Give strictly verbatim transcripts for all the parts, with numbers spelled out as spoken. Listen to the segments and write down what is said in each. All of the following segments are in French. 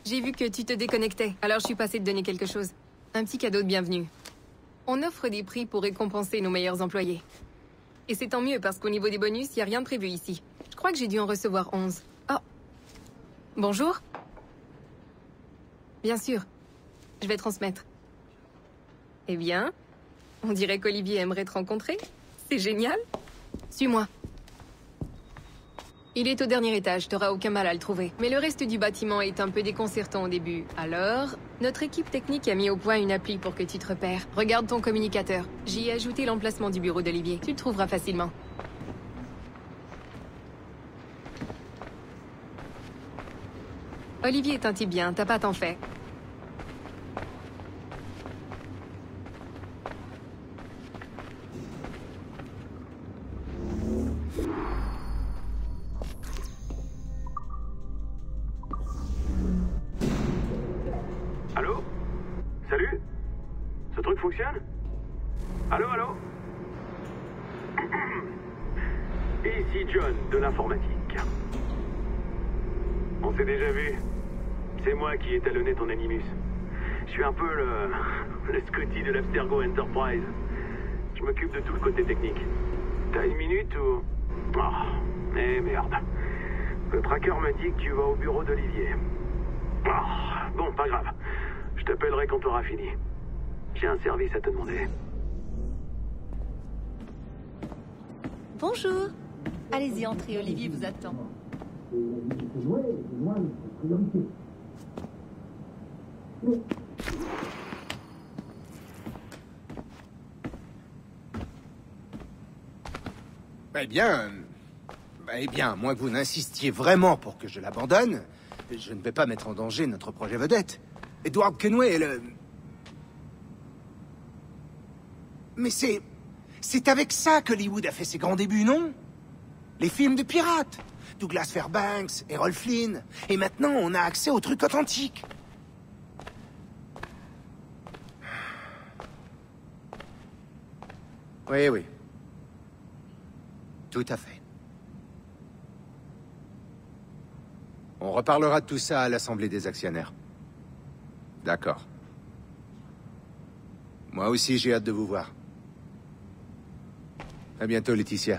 J'ai vu que tu te déconnectais, alors je suis passée te donner quelque chose. Un petit cadeau de bienvenue. On offre des prix pour récompenser nos meilleurs employés. Et c'est tant mieux parce qu'au niveau des bonus, il n'y a rien de prévu ici. Je crois que j'ai dû en recevoir onze. Oh. Bonjour. Bien sûr. Je vais transmettre. Eh bien, on dirait qu'Olivier aimerait te rencontrer. C'est génial. Suis-moi. Il est au dernier étage, t'auras aucun mal à le trouver. Mais le reste du bâtiment est un peu déconcertant au début. Alors, notre équipe technique a mis au point une appli pour que tu te repères. Regarde ton communicateur. J'y ai ajouté l'emplacement du bureau d'Olivier. Tu le trouveras facilement. Olivier est un type bien, t'as pas à t'en faire. Allô? Salut? Ce truc fonctionne? Allô, allô? Ici John, de l'informatique. On s'est déjà vu. C'est moi qui ai talonné ton Animus. Je suis un peu le... le Scotty de l'Abstergo Enterprise. Je m'occupe de tout le côté technique. T'as une minute ou... Oh, eh merde. Le tracker me dit que tu vas au bureau d'Olivier. Oh, bon, pas grave. Je t'appellerai quand tu auras fini. J'ai un service à te demander. Bonjour. Allez-y, entrez, Olivier vous attend. Eh bien... Eh bien, à moins que vous n'insistiez vraiment pour que je l'abandonne, je ne vais pas mettre en danger notre projet vedette. Edward Kenway est le... Mais c'est... C'est avec ça qu'Hollywood a fait ses grands débuts, non? Les films de pirates. Douglas Fairbanks, Errol Flynn. Et maintenant, on a accès aux trucs authentiques. Oui, oui. Tout à fait. On reparlera de tout ça à l'Assemblée des actionnaires. D'accord. Moi aussi, j'ai hâte de vous voir. À bientôt, Laetitia.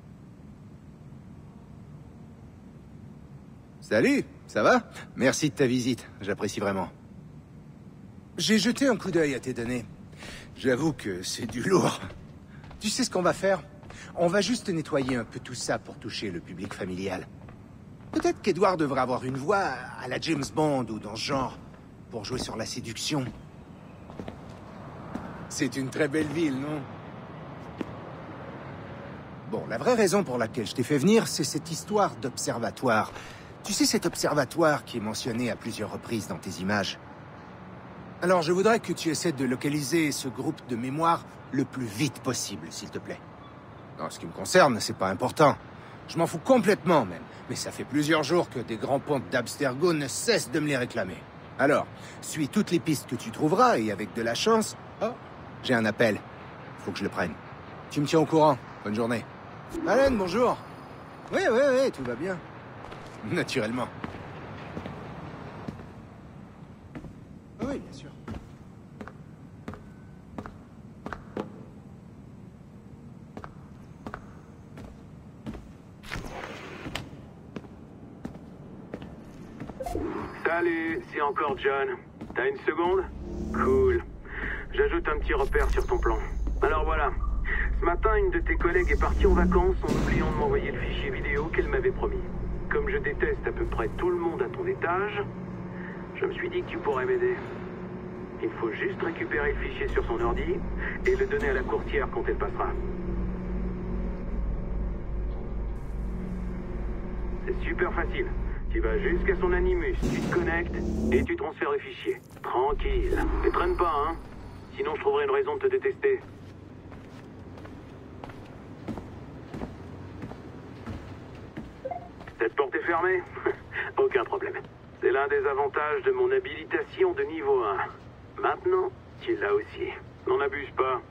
Salut, ça va? Merci de ta visite, j'apprécie vraiment. J'ai jeté un coup d'œil à tes données. J'avoue que c'est du lourd. Tu sais ce qu'on va faire? On va juste nettoyer un peu tout ça pour toucher le public familial. Peut-être qu'Edward devrait avoir une voix à la James Bond ou dans ce genre, pour jouer sur la séduction. C'est une très belle ville, non? Bon, la vraie raison pour laquelle je t'ai fait venir, c'est cette histoire d'observatoire. Tu sais, cet observatoire qui est mentionné à plusieurs reprises dans tes images. Alors, je voudrais que tu essaies de localiser ce groupe de mémoire le plus vite possible, s'il te plaît. En ce qui me concerne, c'est pas important. Je m'en fous complètement, même. Mais ça fait plusieurs jours que des grands pontes d'Abstergo ne cessent de me les réclamer. Alors, suis toutes les pistes que tu trouveras, et avec de la chance... Oh, j'ai un appel. Faut que je le prenne. Tu me tiens au courant. Bonne journée. Alan, bonjour. Oui, oui, oui, tout va bien. Naturellement. Oui, bien sûr. Salut, c'est encore John. T'as une seconde? Cool. J'ajoute un petit repère sur ton plan. Alors voilà. Ce matin, une de tes collègues est partie en vacances en oubliant de m'envoyer le fichier vidéo qu'elle m'avait promis. Comme je déteste à peu près tout le monde à ton étage, je me suis dit que tu pourrais m'aider. Il faut juste récupérer le fichier sur son ordi et le donner à la courtière quand elle passera. C'est super facile. Tu vas jusqu'à son Animus, tu te connectes et tu transfères le fichier. Tranquille. Ne traîne pas, hein. Sinon je trouverai une raison de te détester. Cette porte est fermée? Aucun problème. C'est l'un des avantages de mon habilitation de niveau un. Maintenant, tu l'as aussi. N'en abuse pas.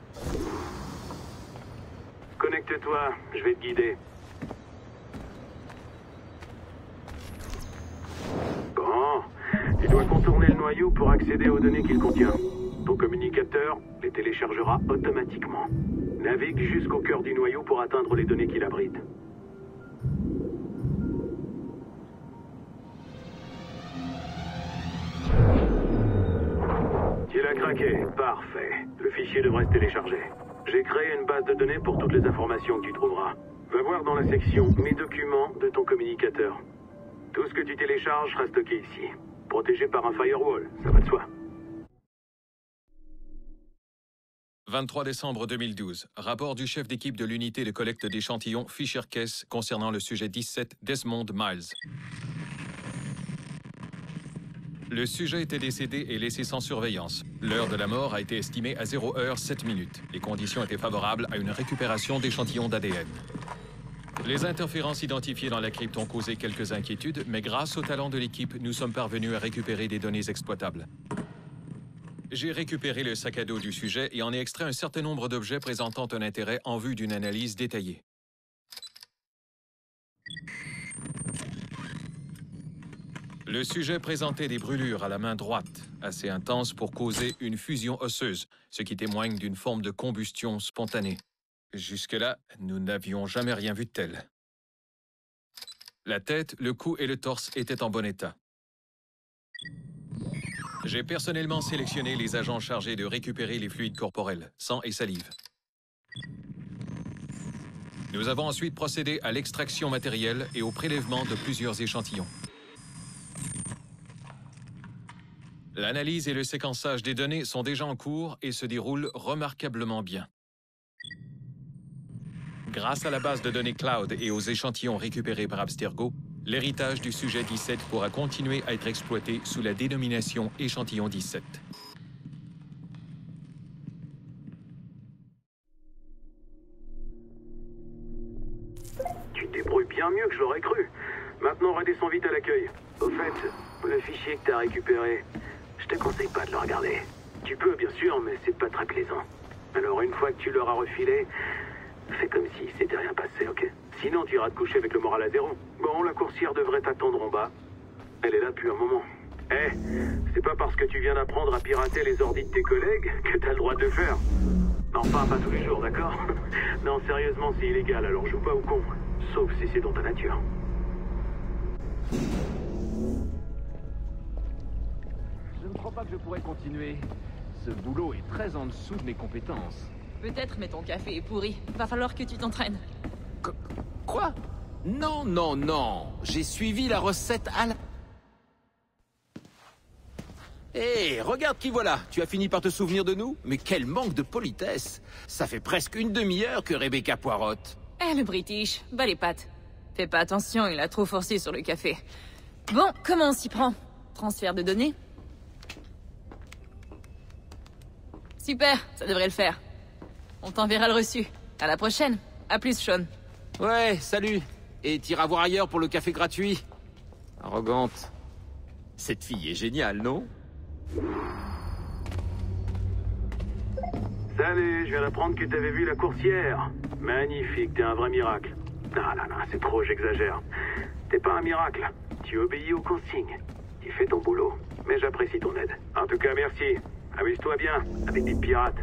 Connecte-toi, je vais te guider. Bon, Tu dois contourner le noyau pour accéder aux données qu'il contient. Ton communicateur les téléchargera automatiquement. Navigue jusqu'au cœur du noyau pour atteindre les données qu'il abrite. Tu l'as craqué, parfait. Le fichier devrait se télécharger. J'ai créé une base de données pour toutes les informations que tu trouveras. Va voir dans la section « Mes documents » de ton communicateur. Tout ce que tu télécharges sera stocké ici. Protégé par un firewall, ça va de soi. vingt-trois décembre deux mille douze. Rapport du chef d'équipe de l'unité de collecte d'échantillons Fisher-Case concernant le sujet dix-sept Desmond Miles. Le sujet était décédé et laissé sans surveillance. L'heure de la mort a été estimée à zéro heure sept minutes. Les conditions étaient favorables à une récupération d'échantillons d'A D N. Les interférences identifiées dans la crypte ont causé quelques inquiétudes, mais grâce au talent de l'équipe, nous sommes parvenus à récupérer des données exploitables. J'ai récupéré le sac à dos du sujet et en ai extrait un certain nombre d'objets présentant un intérêt en vue d'une analyse détaillée. Le sujet présentait des brûlures à la main droite, assez intenses pour causer une fusion osseuse, ce qui témoigne d'une forme de combustion spontanée. Jusque-là, nous n'avions jamais rien vu de tel. La tête, le cou et le torse étaient en bon état. J'ai personnellement sélectionné les agents chargés de récupérer les fluides corporels, sang et salive. Nous avons ensuite procédé à l'extraction matérielle et au prélèvement de plusieurs échantillons. L'analyse et le séquençage des données sont déjà en cours et se déroulent remarquablement bien. Grâce à la base de données cloud et aux échantillons récupérés par Abstergo, l'héritage du sujet dix-sept pourra continuer à être exploité sous la dénomination échantillon dix-sept. Tu te débrouilles bien mieux que je l'aurais cru. Maintenant, redescends vite à l'accueil. Au fait, le fichier que t'as récupéré, je te conseille pas de le regarder. Tu peux, bien sûr, mais c'est pas très plaisant. Alors, une fois que tu l'auras refilé, fais comme si c'était rien passé, ok? Sinon, tu iras te coucher avec le moral à zéro. Bon, la coursière devrait t'attendre en bas. Elle est là depuis un moment. Eh, hey, c'est pas parce que tu viens d'apprendre à pirater les ordis de tes collègues que t'as le droit de le faire. Enfin, pas tous les jours, d'accord? Non, sérieusement, c'est illégal, alors joue pas au con. Sauf si c'est dans ta nature. Je ne crois pas que je pourrais continuer. Ce boulot est très en dessous de mes compétences. Peut-être, mais ton café est pourri. Va falloir que tu t'entraînes. Qu- Quoi? Non, non, non. J'ai suivi la recette à la... Hé, hey, regarde qui voilà. Tu as fini par te souvenir de nous? Mais quel manque de politesse. Ça fait presque une demi-heure que Rebecca poirote. Eh, le British, bas les pattes. Fais pas attention, il a trop forcé sur le café. Bon, comment on s'y prend? Transfert de données? Super, ça devrait le faire. On t'enverra le reçu. À la prochaine. À plus, Sean. Ouais, salut. Et t'iras voir ailleurs pour le café gratuit. Arrogante. Cette fille est géniale, non? Salut, je viens d'apprendre que t'avais vu la coursière. Magnifique, t'es un vrai miracle. Non, non, non, c'est trop, j'exagère. T'es pas un miracle. Tu obéis aux consignes. Tu fais ton boulot. Mais j'apprécie ton aide. En tout cas, merci. Amuse-toi bien, avec des pirates.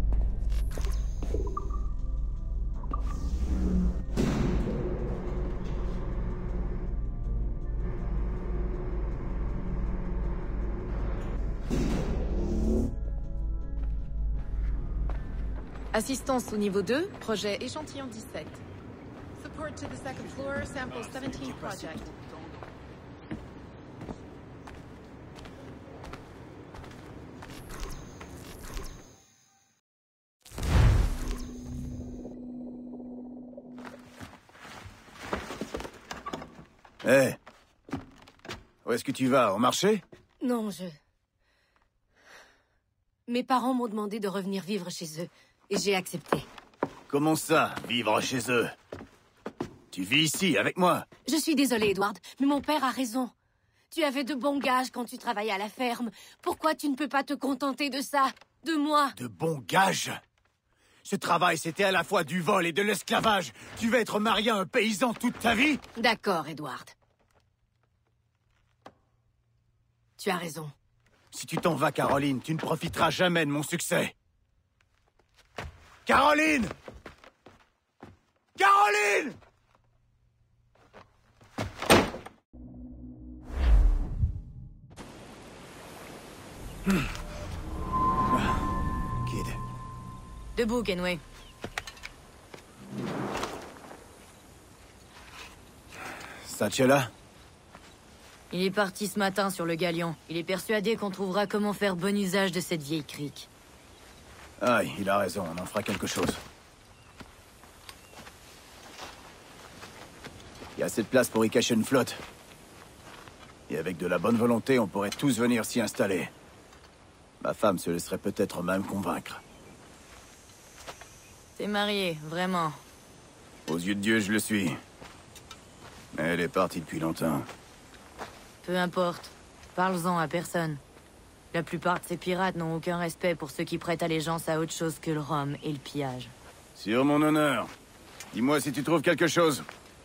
Assistance au niveau deux, projet échantillon dix-sept. Support to the second floor, sample seventeen project. Hé hey. Où est-ce que tu vas? Au marché? Non, je... Mes parents m'ont demandé de revenir vivre chez eux, et j'ai accepté. Comment ça, vivre chez eux? Tu vis ici, avec moi? Je suis désolée, Edward, mais mon père a raison. Tu avais de bons gages quand tu travaillais à la ferme. Pourquoi tu ne peux pas te contenter de ça? De moi? De bons gages? Ce travail, c'était à la fois du vol et de l'esclavage. Tu vas être marié à un paysan toute ta vie? D'accord, Edward. Tu as raison. Si tu t'en vas, Caroline, tu ne profiteras jamais de mon succès. Caroline! Caroline! Hmm. Ah, Kid. Debout, Kenway. Satchella? Il est parti ce matin sur le galion. Il est persuadé qu'on trouvera comment faire bon usage de cette vieille crique. Aïe, il a raison, on en fera quelque chose. Il y a assez de place pour y cacher une flotte. Et avec de la bonne volonté, on pourrait tous venir s'y installer. Ma femme se laisserait peut-être même convaincre. T'es marié, vraiment. Aux yeux de Dieu, je le suis. Mais elle est partie depuis longtemps. Peu importe. Parle-en à personne. La plupart de ces pirates n'ont aucun respect pour ceux qui prêtent allégeance à autre chose que le rhum et le pillage. Sur mon honneur. Dis-moi si tu trouves quelque chose.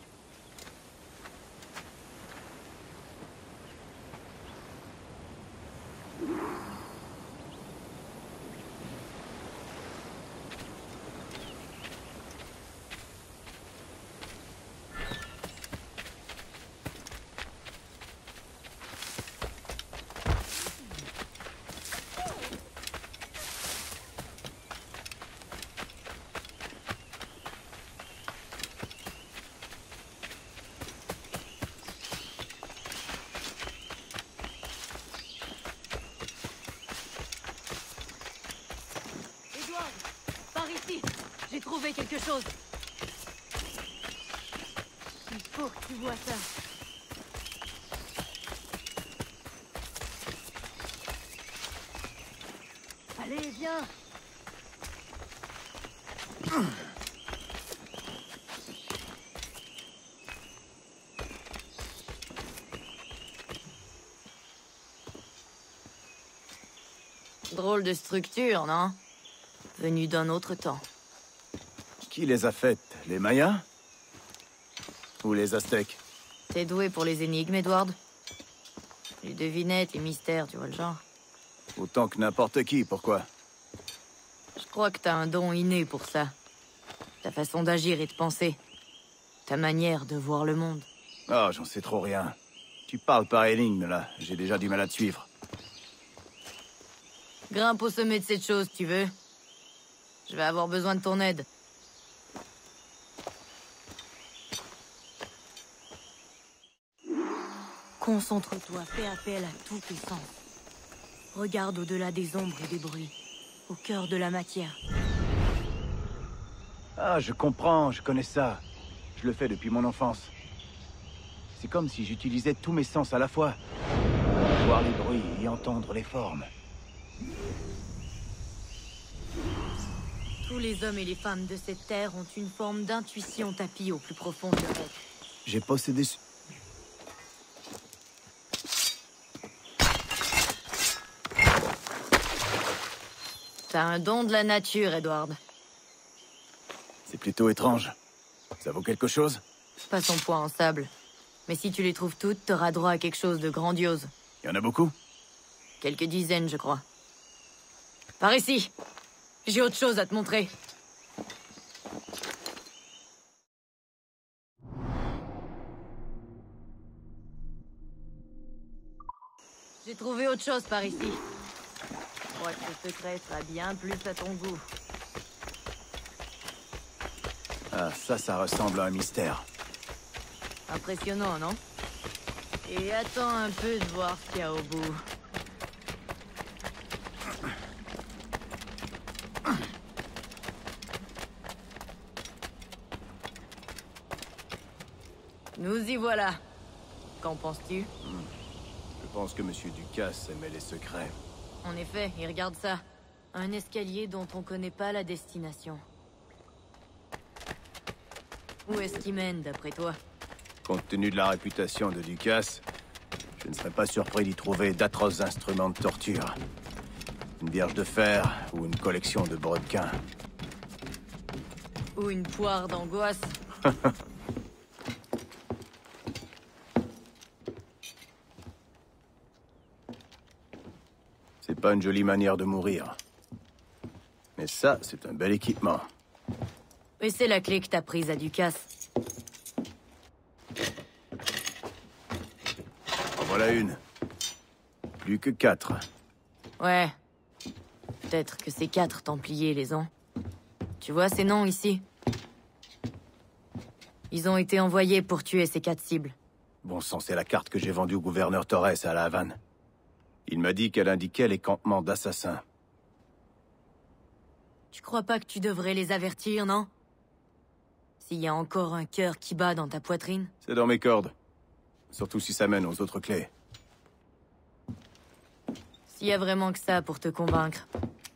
Par ici, j'ai trouvé quelque chose. Il faut que tu vois ça. Allez, viens. Drôle de structure, non? Venu d'un autre temps. Qui les a faites? Les Mayas? Ou les Aztèques? T'es doué pour les énigmes, Edward? Les devinettes, les mystères, tu vois le genre? Autant que n'importe qui, pourquoi? Je crois que t'as un don inné pour ça. Ta façon d'agir et de penser. Ta manière de voir le monde. Ah, j'en sais trop rien. Tu parles par énigme, là. J'ai déjà du mal à te suivre. Grimpe au sommet de cette chose, tu veux? Je vais avoir besoin de ton aide. Concentre-toi, fais appel à tous tes sens. Regarde au-delà des ombres et des bruits, au cœur de la matière. Ah, je comprends, je connais ça. Je le fais depuis mon enfance. C'est comme si j'utilisais tous mes sens à la fois. Voir les bruits et entendre les formes. Tous les hommes et les femmes de cette terre ont une forme d'intuition tapie au plus profond de leur être. J'ai possédé... T'as un don de la nature, Edward. C'est plutôt étrange. Ça vaut quelque chose? Pas son poids en sable. Mais si tu les trouves toutes, t'auras droit à quelque chose de grandiose. Il y en a beaucoup? Quelques dizaines, je crois. Par ici! J'ai autre chose à te montrer. J'ai trouvé autre chose par ici. Je crois que ce secret sera bien plus à ton goût. Ah, ça, ça ressemble à un mystère. Impressionnant, non? Et attends un peu de voir ce qu'il y a au bout. Nous y voilà. Qu'en penses-tu? Hmm. Je pense que Monsieur Ducasse aimait les secrets. En effet, et regarde ça. Un escalier dont on connaît pas la destination. Où est-ce qu'il mène, d'après toi? Compte tenu de la réputation de Ducasse, je ne serais pas surpris d'y trouver d'atroces instruments de torture. Une vierge de fer ou une collection de brodequins. Ou une poire d'angoisse. n'est pas une jolie manière de mourir. Mais ça, c'est un bel équipement. Et c'est la clé que t'as prise à Ducasse. En voilà une. Plus que quatre. Ouais. Peut-être que c'est quatre Templiers, les ont. Tu vois ces noms ici? Ils ont été envoyés pour tuer ces quatre cibles. Bon sang, c'est la carte que j'ai vendue au gouverneur Torres à La Havane. Il m'a dit qu'elle indiquait les campements d'assassins. Tu crois pas que tu devrais les avertir, non? S'il y a encore un cœur qui bat dans ta poitrine? C'est dans mes cordes. Surtout si ça mène aux autres clés. S'il y a vraiment que ça pour te convaincre.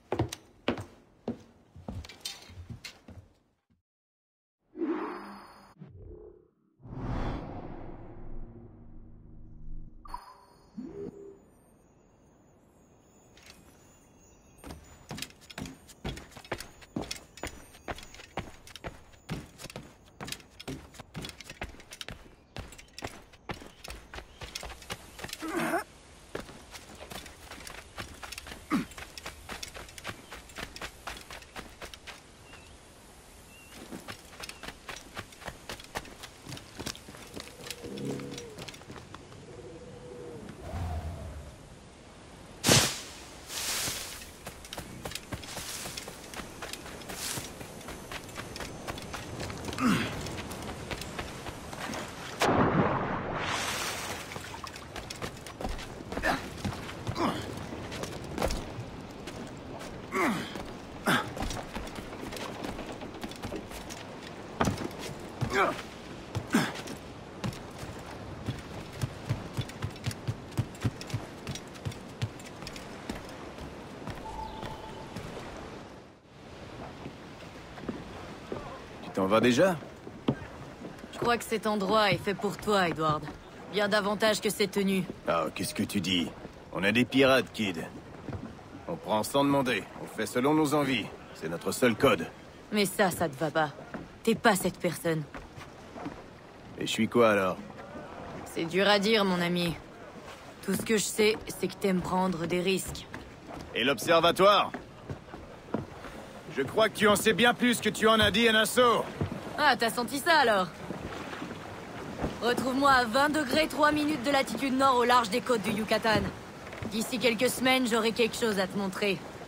Tu t'en vas déjà? Je crois que cet endroit est fait pour toi, Edward. Bien davantage que ces tenues. Ah, qu'est-ce que tu dis? On est des pirates, Kid. On prend sans demander. On fait selon nos envies. C'est notre seul code. Mais ça, ça te va pas. T'es pas cette personne. Et je suis quoi, alors? C'est dur à dire, mon ami. Tout ce que je sais, c'est que t'aimes prendre des risques. Et l'observatoire? Je crois que tu en sais bien plus que tu en as dit à Nassau. Ah, t'as senti ça, alors? Retrouve-moi à vingt degrés trois minutes de latitude nord au large des côtes du Yucatan. D'ici quelques semaines, j'aurai quelque chose à te montrer.